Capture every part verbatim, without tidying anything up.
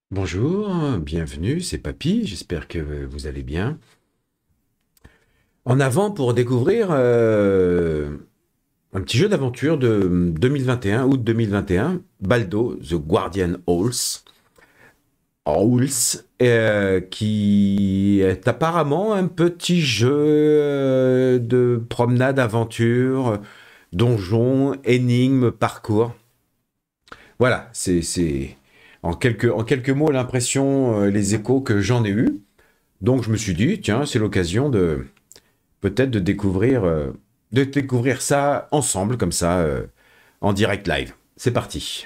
Bonjour, bienvenue, c'est Papy, j'espère que vous allez bien. En avant pour découvrir euh, un petit jeu d'aventure de deux mille vingt et un, août deux mille vingt et un, Baldo, The Guardian Halls, Halls, euh, qui est apparemment un petit jeu euh, de promenade, aventure, donjon, énigme, parcours. Voilà, c'est c'est en quelques, en quelques mots l'impression, euh, les échos que j'en ai eus. Donc je me suis dit, tiens, c'est l'occasion de peut-être de découvrir, euh, de découvrir ça ensemble, comme ça, euh, en direct live. C'est parti.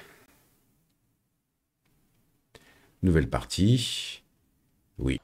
Nouvelle partie. Oui.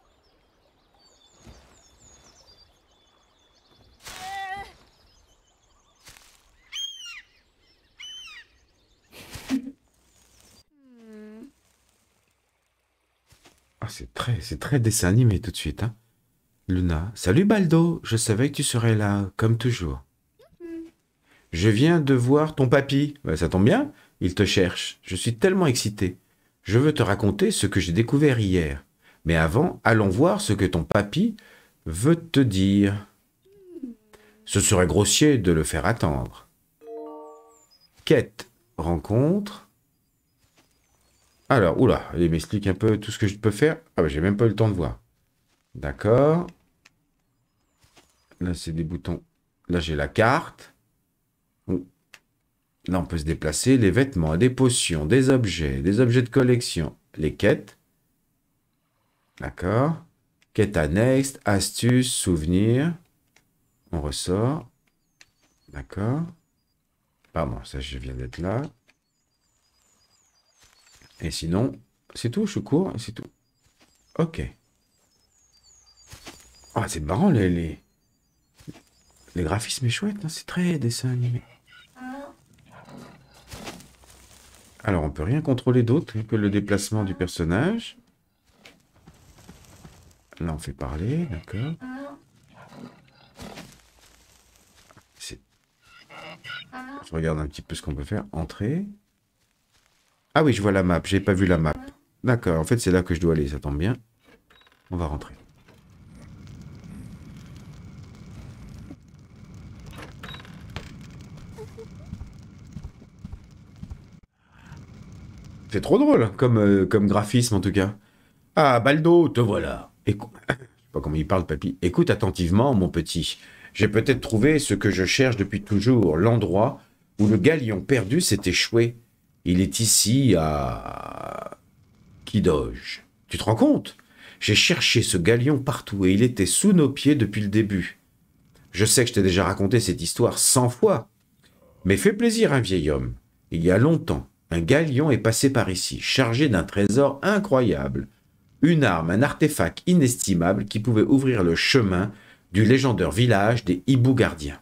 Ah, c'est très, c'est très dessin animé tout de suite, hein. Luna. Salut Baldo, je savais que tu serais là, comme toujours. Je viens de voir ton papy. Bah, ça tombe bien, il te cherche. Je suis tellement excité. Je veux te raconter ce que j'ai découvert hier. Mais avant, allons voir ce que ton papy veut te dire. Ce serait grossier de le faire attendre. Quête, rencontre. Alors, oula, il m'explique un peu tout ce que je peux faire. Ah bah j'ai même pas eu le temps de voir. D'accord. Là, c'est des boutons. Là, j'ai la carte. Ouh. Là, on peut se déplacer. Les vêtements, des potions, des objets, des objets de collection. Les quêtes. D'accord. Quête annexe, astuces, souvenirs. On ressort. D'accord. Pardon, ça, je viens d'être là. Et sinon, c'est tout, je cours, et c'est tout. Ok. Ah, c'est marrant, les, les, les graphismes est chouette, hein, c'est très dessin animé. Alors, on peut rien contrôler d'autre que le déplacement du personnage. Là, on fait parler, d'accord. C'est- Je regarde un petit peu ce qu'on peut faire. Entrer. Ah oui, je vois la map, j'ai pas vu la map. D'accord, en fait, c'est là que je dois aller, ça tombe bien. On va rentrer. C'est trop drôle, hein, comme, euh, comme graphisme en tout cas. Ah, Baldo, te voilà. Écoute, je sais pas comment il parle, papy. Écoute attentivement, mon petit. J'ai peut-être trouvé ce que je cherche depuis toujours, l'endroit où le galion perdu s'est échoué. Il est ici, à Kidoge. Tu te rends compte? J'ai cherché ce galion partout et il était sous nos pieds depuis le début. Je sais que je t'ai déjà raconté cette histoire cent fois, mais fais plaisir, un vieil homme. Il y a longtemps, un galion est passé par ici, chargé d'un trésor incroyable. Une arme, un artefact inestimable qui pouvait ouvrir le chemin du légendaire village des hiboux gardiens.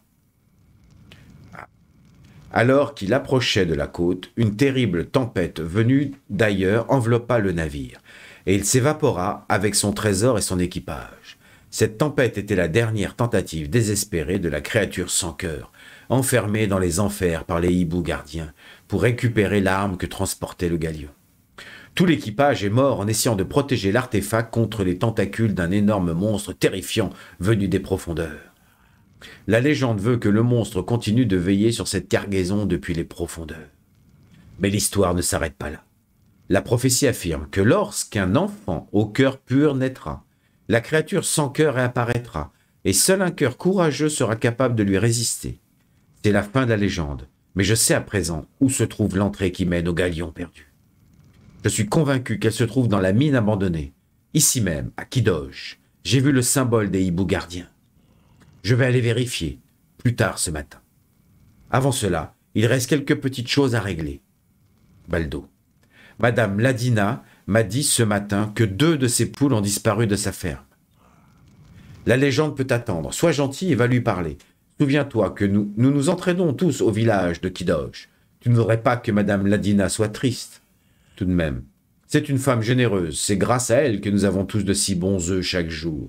Alors qu'il approchait de la côte, une terrible tempête venue d'ailleurs enveloppa le navire, et il s'évapora avec son trésor et son équipage. Cette tempête était la dernière tentative désespérée de la créature sans cœur, enfermée dans les enfers par les hiboux gardiens, pour récupérer l'arme que transportait le galion. Tout l'équipage est mort en essayant de protéger l'artefact contre les tentacules d'un énorme monstre terrifiant venu des profondeurs. La légende veut que le monstre continue de veiller sur cette cargaison depuis les profondeurs. Mais l'histoire ne s'arrête pas là. La prophétie affirme que lorsqu'un enfant au cœur pur naîtra, la créature sans cœur réapparaîtra, et seul un cœur courageux sera capable de lui résister. C'est la fin de la légende, mais je sais à présent où se trouve l'entrée qui mène au galion perdu. Je suis convaincu qu'elle se trouve dans la mine abandonnée, ici même, à Kidoge. J'ai vu le symbole des hiboux gardiens. Je vais aller vérifier, plus tard ce matin. Avant cela, il reste quelques petites choses à régler. Baldo. Madame Ladina m'a dit ce matin que deux de ses poules ont disparu de sa ferme. La légende peut attendre. Sois gentil et va lui parler. Souviens-toi que nous, nous nous entraînons tous au village de Kidoge. Tu ne voudrais pas que Madame Ladina soit triste. Tout de même, c'est une femme généreuse. C'est grâce à elle que nous avons tous de si bons œufs chaque jour.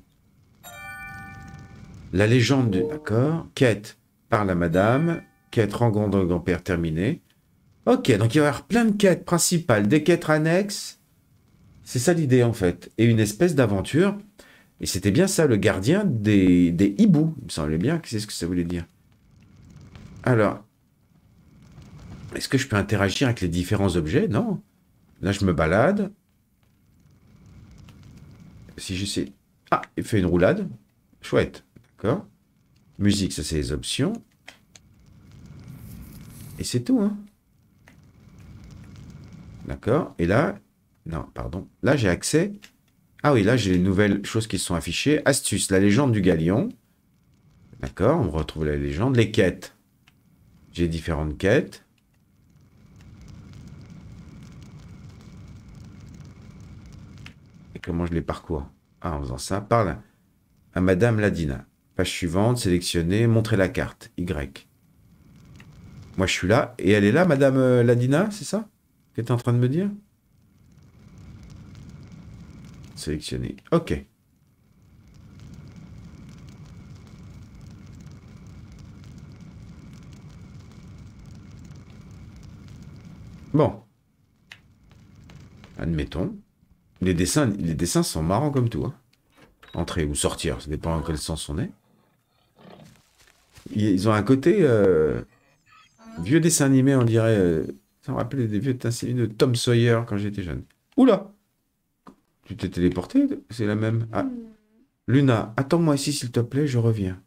La légende du... D'accord. Quête par la madame. Quête rencontre de grand-père terminée. Ok, donc il va y avoir plein de quêtes principales. Des quêtes annexes. C'est ça l'idée en fait. Et une espèce d'aventure. Et c'était bien ça, le gardien des, des hiboux. Il me semblait bien que c'est ce que ça voulait dire. Alors, est-ce que je peux interagir avec les différents objets? Non. Là, je me balade. Si j'essaie... Ah, il fait une roulade. Chouette. D'accord. Musique, ça c'est les options. Et c'est tout, hein. D'accord. Et là... Non, pardon. Là, j'ai accès... Ah oui, là, j'ai les nouvelles choses qui sont affichées. Astuce, la légende du galion. D'accord, on retrouve la légende. Les quêtes. J'ai différentes quêtes. Et comment je les parcours? Ah, en faisant ça. Parle à Madame Ladina. Page suivante, sélectionner, montrer la carte. Y. Moi, je suis là. Et elle est là, Madame euh, Ladina, c'est ça que tu es en train de me dire? Sélectionner. Ok. Bon. Admettons. Les dessins, les dessins sont marrants comme tout. Hein. Entrer ou sortir, ça dépend dans quel sens on est. Ils ont un côté euh, vieux dessin animé, on dirait. Euh, ça me rappelait des vieux dessins animés de Tom Sawyer quand j'étais jeune. Oula! Tu t'es téléporté? C'est la même. Ah. Luna, attends-moi ici s'il te plaît, je reviens.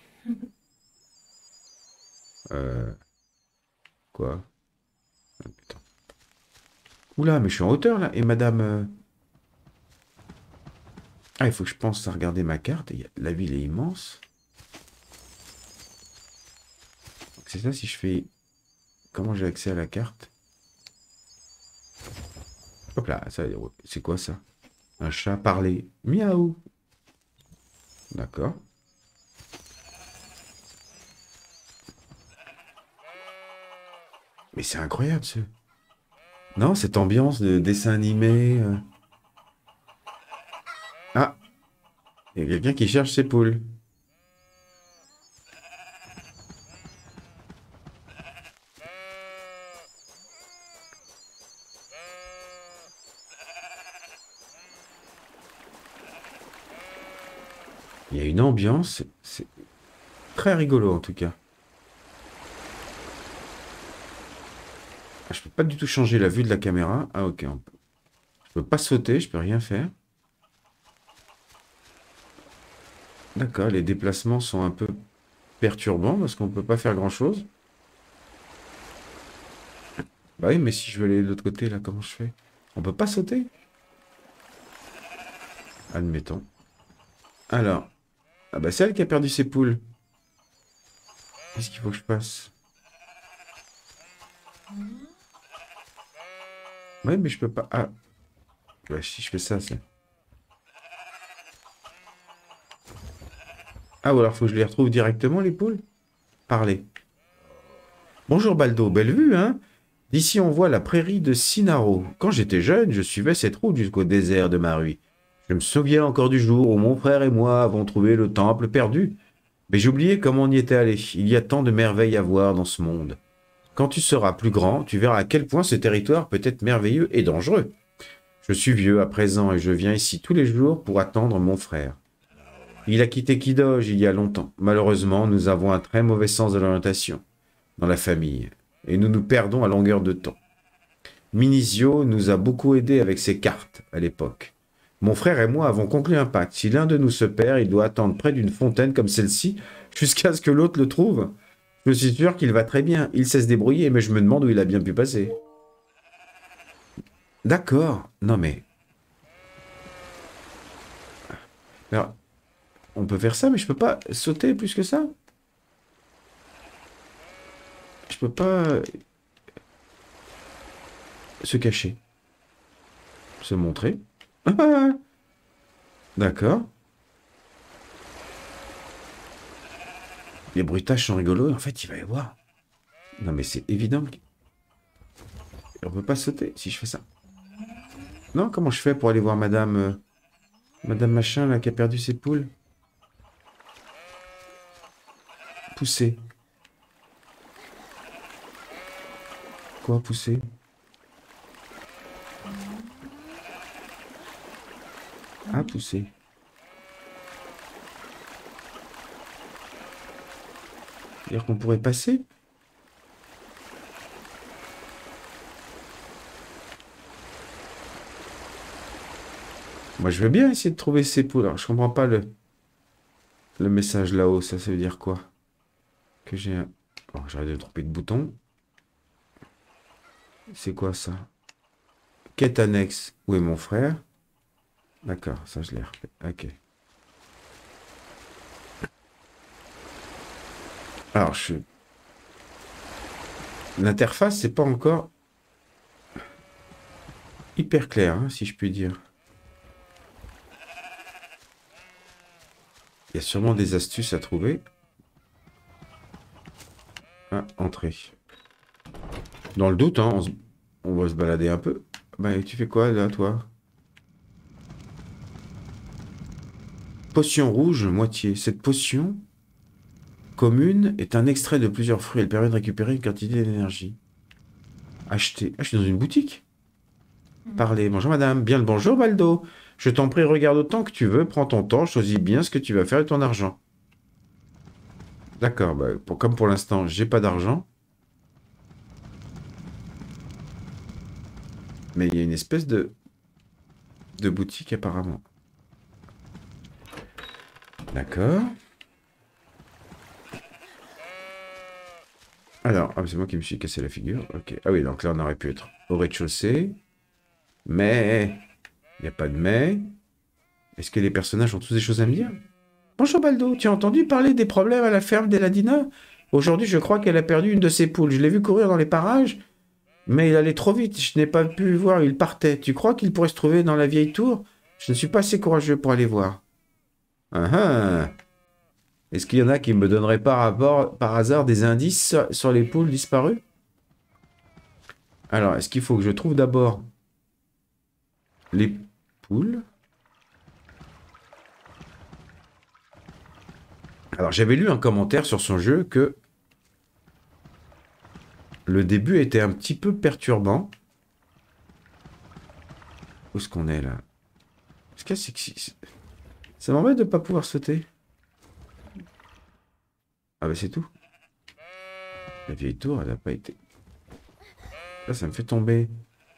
Euh. Quoi? Attends. Oula, mais je suis en hauteur là. Et madame. euh, Ah, il faut que je pense à regarder ma carte. Et la ville est immense. C'est ça si je fais. Comment j'ai accès à la carte? Hop là, ça, c'est quoi ça? Un chat parler. Miaou. D'accord. Mais c'est incroyable ce. Non, cette ambiance de dessin animé. euh. Ah, il y a quelqu'un qui cherche ses poules. Il y a une ambiance, c'est très rigolo en tout cas. Ah, je peux pas du tout changer la vue de la caméra. Ah ok, on peut... je peux pas sauter, je peux rien faire. D'accord, les déplacements sont un peu perturbants parce qu'on peut pas faire grand-chose. Bah oui, mais si je veux aller de l'autre côté, là, comment je fais? On peut pas sauter? Admettons. Alors, ah bah c'est elle qui a perdu ses poules. Qu'est-ce qu'il faut que je fasse? Oui, mais je peux pas... Ah, bah, si je fais ça, c'est... Ah, ou alors faut que je les retrouve directement, les poules? Parler. Bonjour Baldo, belle vue, hein? D'ici on voit la prairie de Sinaro. Quand j'étais jeune, je suivais cette route jusqu'au désert de Marui. Je me souviens encore du jour où mon frère et moi avons trouvé le temple perdu. Mais j'oubliais comment on y était allé. Il y a tant de merveilles à voir dans ce monde. Quand tu seras plus grand, tu verras à quel point ce territoire peut être merveilleux et dangereux. Je suis vieux à présent et je viens ici tous les jours pour attendre mon frère. Il a quitté Kidoge il y a longtemps. Malheureusement, nous avons un très mauvais sens de l'orientation dans la famille et nous nous perdons à longueur de temps. Minisio nous a beaucoup aidés avec ses cartes à l'époque. Mon frère et moi avons conclu un pacte. Si l'un de nous se perd, il doit attendre près d'une fontaine comme celle-ci jusqu'à ce que l'autre le trouve. Je suis sûr qu'il va très bien. Il sait se débrouiller, mais je me demande où il a bien pu passer. D'accord. Non mais... Alors, on peut faire ça, mais je peux pas sauter plus que ça. Je peux pas se cacher. Se montrer. Ah, d'accord. Les bruitages sont rigolos. En fait, il va y avoir. Non, mais c'est évident. que- On peut pas sauter si je fais ça. Non, comment je fais pour aller voir Madame... euh, Madame Machin, là, qui a perdu ses poules? Pousser. Quoi, pousser? à pousser. C'est-à-dire qu'on pourrait passer? Moi, je veux bien essayer de trouver ces poules. Alors, je comprends pas le, le message là-haut. Ça, ça veut dire quoi? Que j'ai un... Oh, j'arrête de me tromper de bouton. C'est quoi ça? Quête annexe. Où est mon frère? D'accord, ça je l'ai refait. Ok. Alors, je... L'interface, c'est pas encore hyper clair, hein, si je puis dire. Il y a sûrement des astuces à trouver. Ah, entrée. Dans le doute, hein, on, se- on va se balader un peu. Bah, tu fais quoi là, toi? Potion rouge, moitié. Cette potion commune est un extrait de plusieurs fruits. Elle permet de récupérer une quantité d'énergie. Acheter. Ah, je suis dans une boutique. Parler. Bonjour madame. Bien le bonjour Baldo. Je t'en prie, regarde autant que tu veux. Prends ton temps. Choisis bien ce que tu vas faire de ton argent. D'accord. Bah, pour- comme pour l'instant, j'ai pas d'argent. Mais il y a une espèce de, de boutique apparemment. D'accord. Alors, ah, c'est moi qui me suis cassé la figure. Ok. Ah oui, donc là, on aurait pu être au rez-de-chaussée. Mais, il n'y a pas de mais. Est-ce que les personnages ont tous des choses à me dire? Bonjour Baldo, tu as entendu parler des problèmes à la ferme d'Eladina? Aujourd'hui, je crois qu'elle a perdu une de ses poules. Je l'ai vu courir dans les parages, mais il allait trop vite. Je n'ai pas pu voir, il partait. Tu crois qu'il pourrait se trouver dans la vieille tour? Je ne suis pas assez courageux pour aller voir. Ah ah. Est-ce qu'il y en a qui me donneraient par, rapport, par hasard des indices sur, sur les poules disparues? Alors, est-ce qu'il faut que je trouve d'abord les poules? Alors, j'avais lu un commentaire sur son jeu que le début était un petit peu perturbant. Où est-ce qu'on est, là? Est-ce que c'est... que- Ça m'embête de ne pas pouvoir sauter. Ah bah c'est tout. La vieille tour, elle n'a pas été... Là, ça me fait tomber.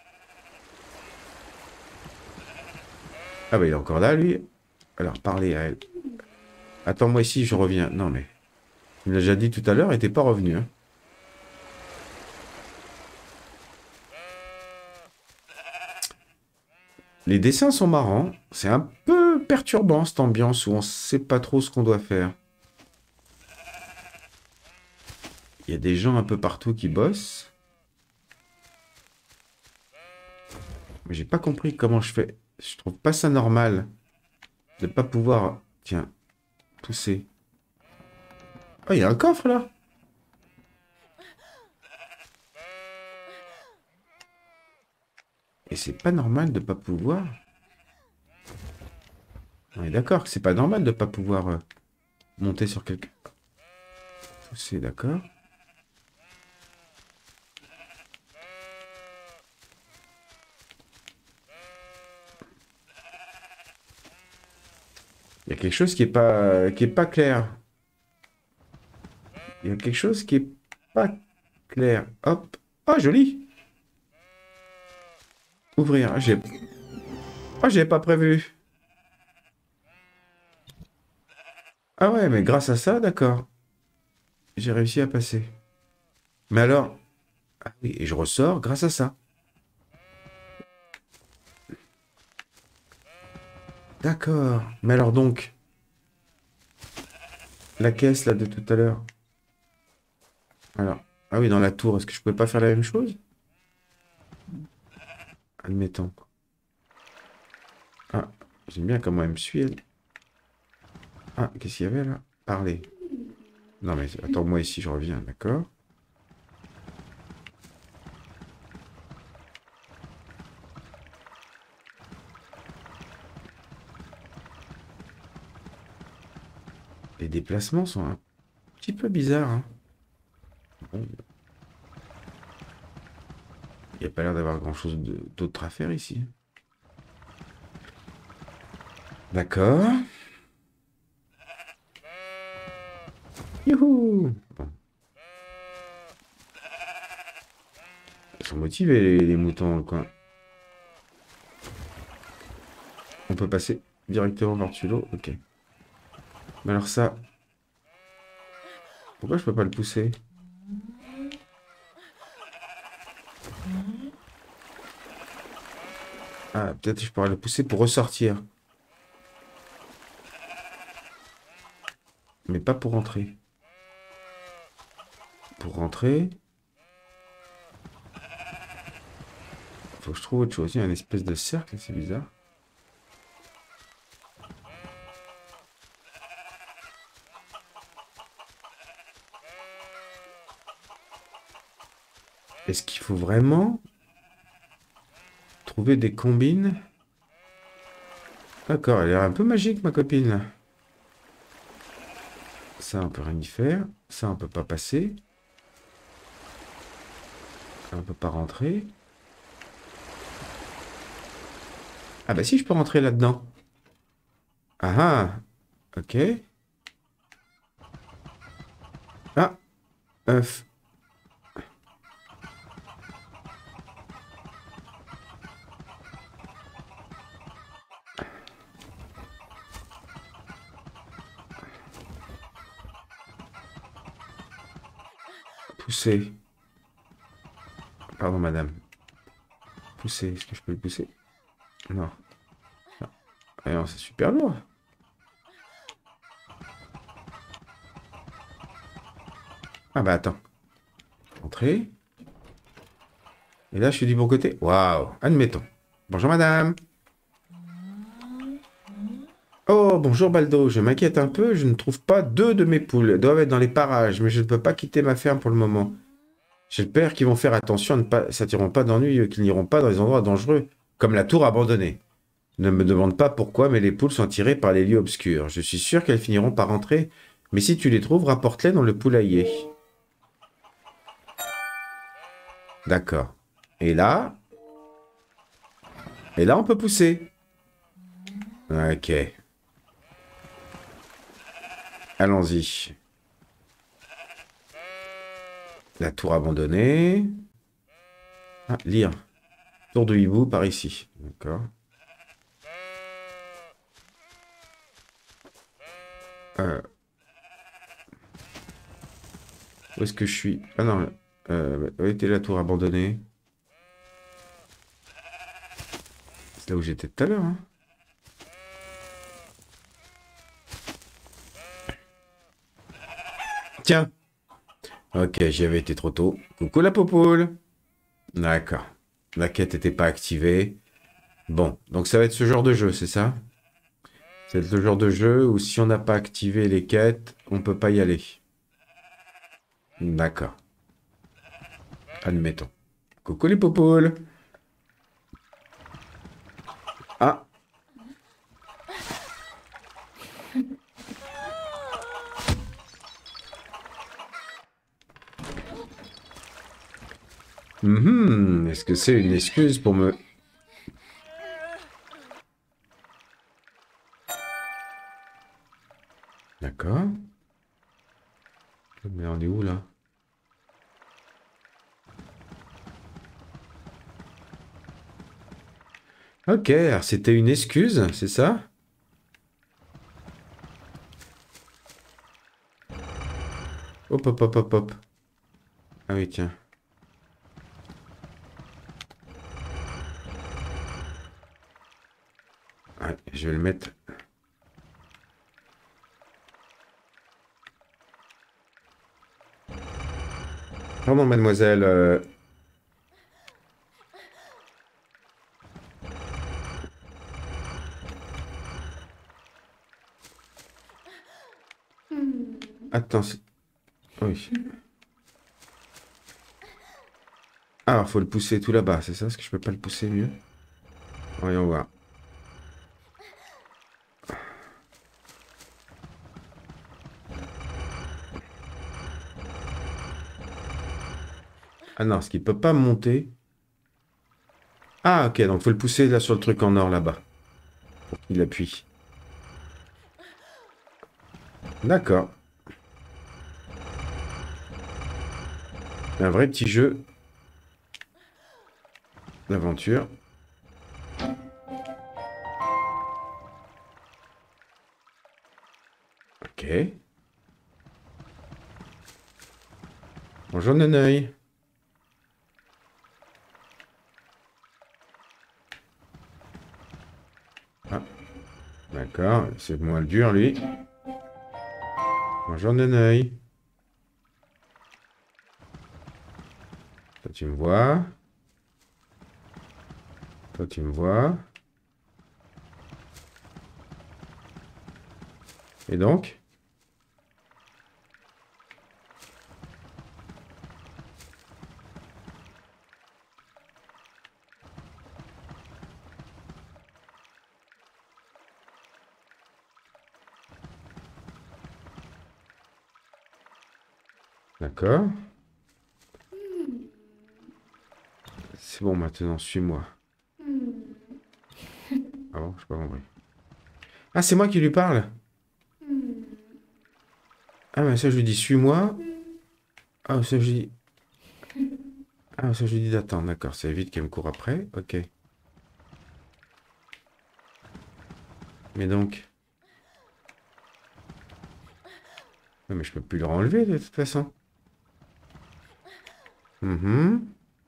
Ah bah il est encore là, lui. Alors, parlez à elle. Attends-moi ici, je reviens. Non, mais... Il me l'a déjà dit tout à l'heure, il n'était pas revenu, hein. Les dessins sont marrants. C'est un peu perturbant, cette ambiance où on ne sait pas trop ce qu'on doit faire. Il y a des gens un peu partout qui bossent. Mais j'ai pas compris comment je fais. Je trouve pas ça normal de pas pouvoir... Tiens, pousser. Oh, il y a un coffre, là. Et c'est pas normal de pas pouvoir... On est d'accord que c'est pas normal de pas pouvoir euh, monter sur quelqu'un. Pousser, d'accord. Il y a quelque chose qui est pas, qui est pas clair. Il y a quelque chose qui est pas clair. Hop. Oh, joli. Ouvrir. Ah, j'ai... Oh, j'avais pas prévu. Ah ouais, mais grâce à ça, d'accord. J'ai réussi à passer. Mais alors... Ah oui, et je ressors grâce à ça. D'accord. Mais alors donc... La caisse, là, de tout à l'heure. Alors... Ah oui, dans la tour, est-ce que je pouvais pas faire la même chose? Admettons. Ah, j'aime bien comment elle me suit, elle. Ah, qu'est-ce qu'il y avait, là? Parler. Non, mais attends-moi ici, je reviens, d'accord? Les déplacements sont un petit peu bizarres, hein. Bon. Il n'y a pas l'air d'avoir grand-chose de- d'autre à faire ici. D'accord. Youhou! Bon. Ils sont motivés, les, les moutons, dans le coin. On peut passer directement par-dessus l'eau? Ok. Mais alors ça... Pourquoi je peux pas le pousser? Ah, peut-être je pourrais le pousser pour ressortir. Mais pas pour rentrer. Pour rentrer... Faut que je trouve autre chose. Il y a une espèce de cercle, c'est bizarre. Est-ce qu'il faut vraiment trouver des combines? D'accord, elle a l'air un peu magique, ma copine, là. Ça, on peut rien y faire. Ça, on peut pas passer. Ça, on peut pas rentrer. Ah bah si, je peux rentrer là-dedans. Ah ah. Ok. Ah. œuf. Pousser. Pardon, madame. Pousser. Est-ce que je peux le pousser? Non. Non. Ah non, c'est super lourd. Ah bah attends. Entrer. Et là, je suis du bon côté. Waouh. Admettons. Bonjour, madame. Oh, bonjour, Baldo. Je m'inquiète un peu. Je ne trouve pas deux de mes poules. Elles doivent être dans les parages, mais je ne peux pas quitter ma ferme pour le moment. J'espère qu'ils vont faire attention à ne pas s'attireront pas d'ennui, qu'ils n'iront pas dans les endroits dangereux, comme la tour abandonnée. Ne me demande pas pourquoi, mais les poules sont tirées par les lieux obscurs. Je suis sûr qu'elles finiront par rentrer, mais si tu les trouves, rapporte-les dans le poulailler. D'accord. Et là... Et là, on peut pousser. Ok. Allons-y. La tour abandonnée. Ah, lire. Tour de hibou par ici. D'accord. Euh... Où est-ce que je suis? Ah non. Euh, où était la tour abandonnée? C'est là où j'étais tout à l'heure. Hein. Tiens. Ok, j'y avais été trop tôt. Coucou la popoule. D'accord. La quête n'était pas activée. Bon, donc ça va être ce genre de jeu, c'est ça? C'est le genre de jeu où si on n'a pas activé les quêtes, on peut pas y aller. D'accord. Admettons. Coucou les popoules. Ah. Mm-hmm. Est-ce que c'est une excuse pour me... D'accord. Mais on est où là? Ok, alors c'était une excuse, c'est ça? Hop, hop, hop, hop, hop. Ah oui, tiens. Ouais, je vais le mettre... Pardon, mademoiselle. Euh... Attends. Oui. Ah, faut le pousser tout là-bas, c'est ça? Est-ce que je peux pas le pousser mieux? Voyons voir. Ah non, ce qu'il peut pas monter. Ah, ok, donc faut le pousser là sur le truc en or là-bas. Pour qu'il appuie. D'accord. Un vrai petit jeu d'aventure. Ok. Bonjour Neneuil. Ah, d'accord. C'est moins dur, lui. Bonjour Neneuil. Toi, tu me vois. Toi, tu me vois. Et donc? D'accord. C'est bon, maintenant, suis-moi. Ah bon, je sais pas compris. Ah, c'est moi qui lui parle? Ah, mais ça, je lui dis, suis-moi. Ah, ça, je lui dis... Ah, ça, je lui dis d'attendre. D'accord, ça évite qu'elle me court après. Ok. Mais donc... Non, mais je peux plus le renlever, de toute façon. Mhm.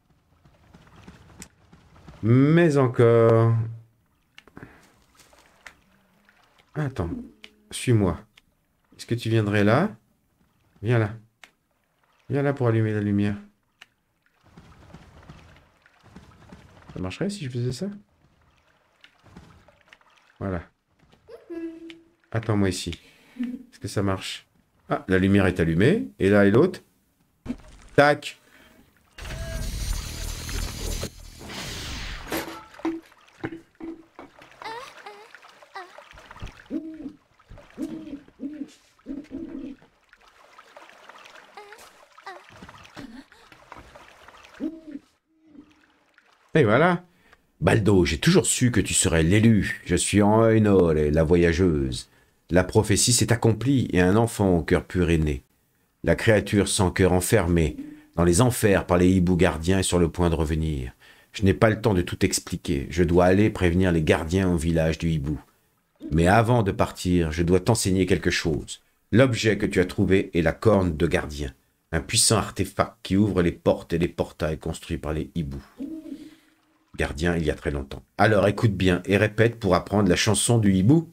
Mais encore... Ah, attends, suis-moi. Est-ce que tu viendrais là? Viens là. Viens là pour allumer la lumière. Ça marcherait si je faisais ça? Voilà. Attends-moi ici. Est-ce que ça marche? Ah, la lumière est allumée. Et là et l'autre? Tac! Et voilà. Baldo, j'ai toujours su que tu serais l'élu. Je suis en Oenol, la voyageuse. La prophétie s'est accomplie et un enfant au cœur pur est né. La créature sans cœur enfermée dans les enfers par les hiboux gardiens est sur le point de revenir. Je n'ai pas le temps de tout expliquer. Je dois aller prévenir les gardiens au village du hibou. Mais avant de partir, je dois t'enseigner quelque chose. L'objet que tu as trouvé est la corne de gardien, un puissant artefact qui ouvre les portes et les portails construits par les hiboux. Gardien il y a très longtemps. Alors écoute bien et répète pour apprendre la chanson du hibou.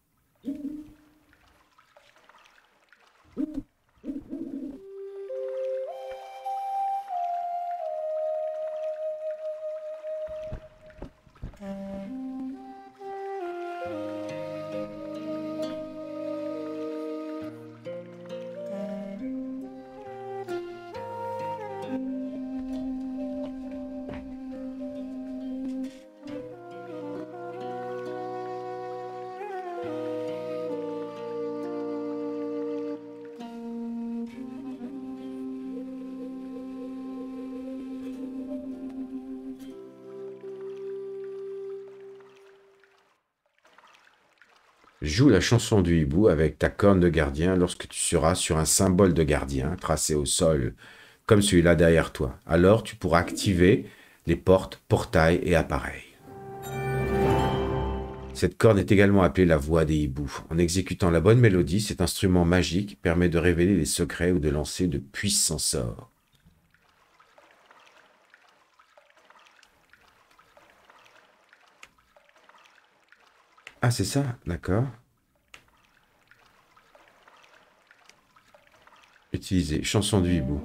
Joue la chanson du hibou avec ta corne de gardien lorsque tu seras sur un symbole de gardien tracé au sol, comme celui-là derrière toi. Alors tu pourras activer les portes, portails et appareils. Cette corne est également appelée la voix des hiboux. En exécutant la bonne mélodie, cet instrument magique permet de révéler les secrets ou de lancer de puissants sorts. Ah, c'est ça? D'accord. Utiliser chanson du hibou.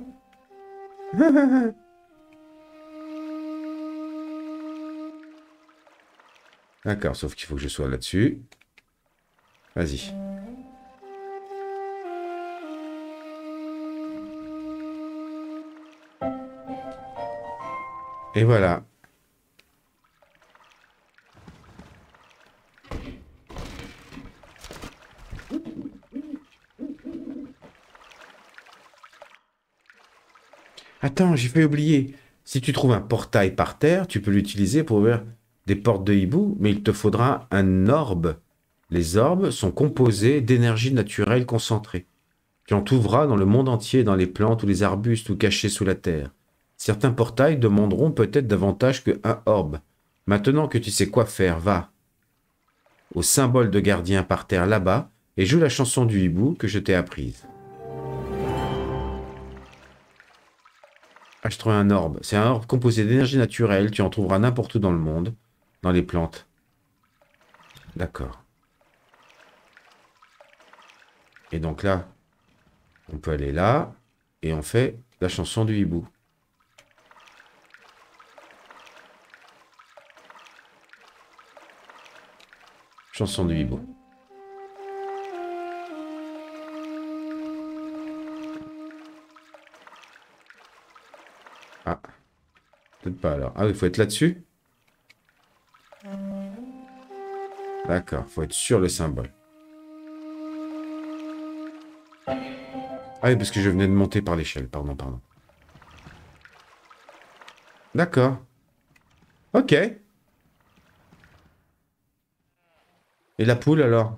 D'accord, sauf qu'il faut que je sois là-dessus. Vas-y. Et voilà. Attends, j'ai fait oublier. Si tu trouves un portail par terre, tu peux l'utiliser pour ouvrir des portes de hibou, mais il te faudra un orbe Les orbes sont composés d'énergie naturelle concentrée. Tu en trouveras dans le monde entier, dans les plantes ou les arbustes ou cachés sous la terre. Certains portails demanderont peut-être davantage qu'un orbe. Maintenant que tu sais quoi faire, va au symbole de gardien par terre là-bas et joue la chanson du hibou que je t'ai apprise. Ah, je trouve un orbe. C'est un orbe composé d'énergie naturelle. Tu en trouveras n'importe où dans le monde, dans les plantes. D'accord. Et donc là, on peut aller là et on fait la chanson du hibou. Chanson du hibou. Ah. Peut-être pas alors. Ah oui, il faut être là-dessus. D'accord, faut être sur le symbole. Ah oui, parce que je venais de monter par l'échelle. Pardon, pardon. D'accord. Ok. Et la poule alors?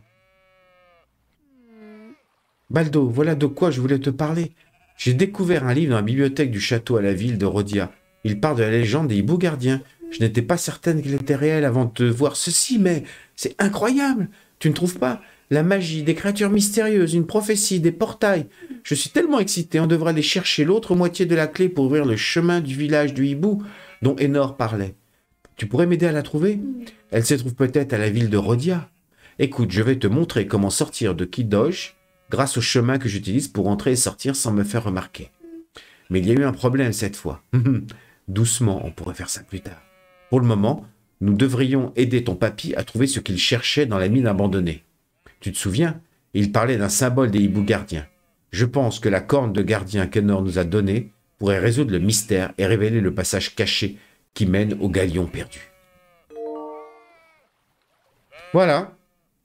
Baldo, voilà de quoi je voulais te parler. J'ai découvert un livre dans la bibliothèque du château à la ville de Rhodia. Il parle de la légende des hiboux gardiens. Je n'étais pas certaine qu'il était réel avant de voir ceci, mais c'est incroyable. Tu ne trouves pas? La magie, des créatures mystérieuses, une prophétie, des portails. Je suis tellement excité, on devrait aller chercher l'autre moitié de la clé pour ouvrir le chemin du village du hibou dont Enor parlait. Tu pourrais m'aider à la trouver? Elle se trouve peut-être à la ville de Rhodia. Écoute, je vais te montrer comment sortir de Kidosh grâce au chemin que j'utilise pour entrer et sortir sans me faire remarquer. Mais il y a eu un problème cette fois. Doucement, on pourrait faire ça plus tard. Pour le moment, nous devrions aider ton papy à trouver ce qu'il cherchait dans la mine abandonnée. Tu te souviens? Il parlait d'un symbole des hiboux gardiens. Je pense que la corne de gardien qu'Enor nous a donnée pourrait résoudre le mystère et révéler le passage caché qui mène au galion perdu. Voilà.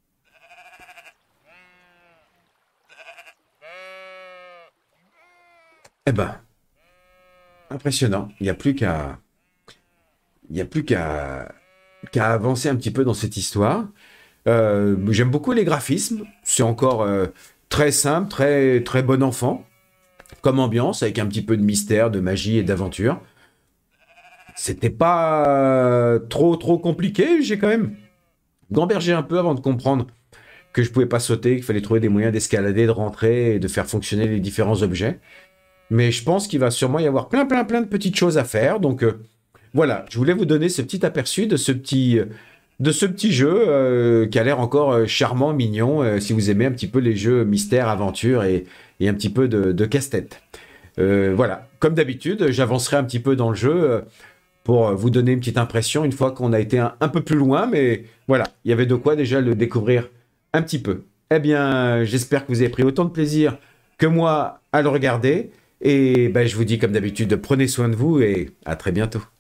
Eh ben, impressionnant. Il n'y a plus qu'à... Il n'y a plus qu'à... qu'à avancer un petit peu dans cette histoire. Euh, j'aime beaucoup les graphismes. C'est encore euh, très simple, très, très bon enfant. Comme ambiance, avec un petit peu de mystère, de magie et d'aventure. C'était pas trop, trop compliqué. J'ai quand même gambergé un peu avant de comprendre que je pouvais pas sauter, qu'il fallait trouver des moyens d'escalader, de rentrer et de faire fonctionner les différents objets. Mais je pense qu'il va sûrement y avoir plein, plein, plein de petites choses à faire. Donc euh, voilà, je voulais vous donner ce petit aperçu de ce petit, de ce petit jeu euh, qui a l'air encore euh, charmant, mignon, euh, si vous aimez un petit peu les jeux mystère, aventure et, et un petit peu de, de casse-tête. Euh, voilà, comme d'habitude, j'avancerai un petit peu dans le jeu euh, pour vous donner une petite impression une fois qu'on a été un, un peu plus loin. Mais voilà, il y avait de quoi déjà le découvrir un petit peu. Eh bien, j'espère que vous avez pris autant de plaisir que moi à le regarder. Et ben, je vous dis comme d'habitude, prenez soin de vous et à très bientôt.